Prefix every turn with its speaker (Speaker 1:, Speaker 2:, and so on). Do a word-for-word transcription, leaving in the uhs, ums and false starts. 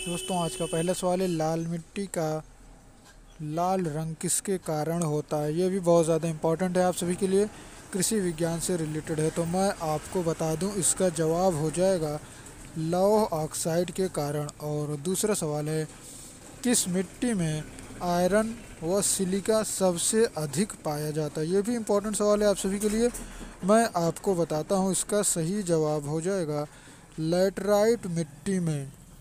Speaker 1: दोस्तों आज का पहला सवाल है, लाल मिट्टी का लाल रंग किसके कारण होता है। ये भी बहुत ज़्यादा इम्पोर्टेंट है आप सभी के लिए, कृषि विज्ञान से रिलेटेड है। तो मैं आपको बता दूं, इसका जवाब हो जाएगा लौह ऑक्साइड के कारण। और दूसरा सवाल है, किस मिट्टी में आयरन व सिलिका सबसे अधिक पाया जाता है। ये भी इम्पोर्टेंट सवाल है आप सभी के लिए। मैं आपको बताता हूँ, इसका सही जवाब हो जाएगा लैटराइट मिट्टी में।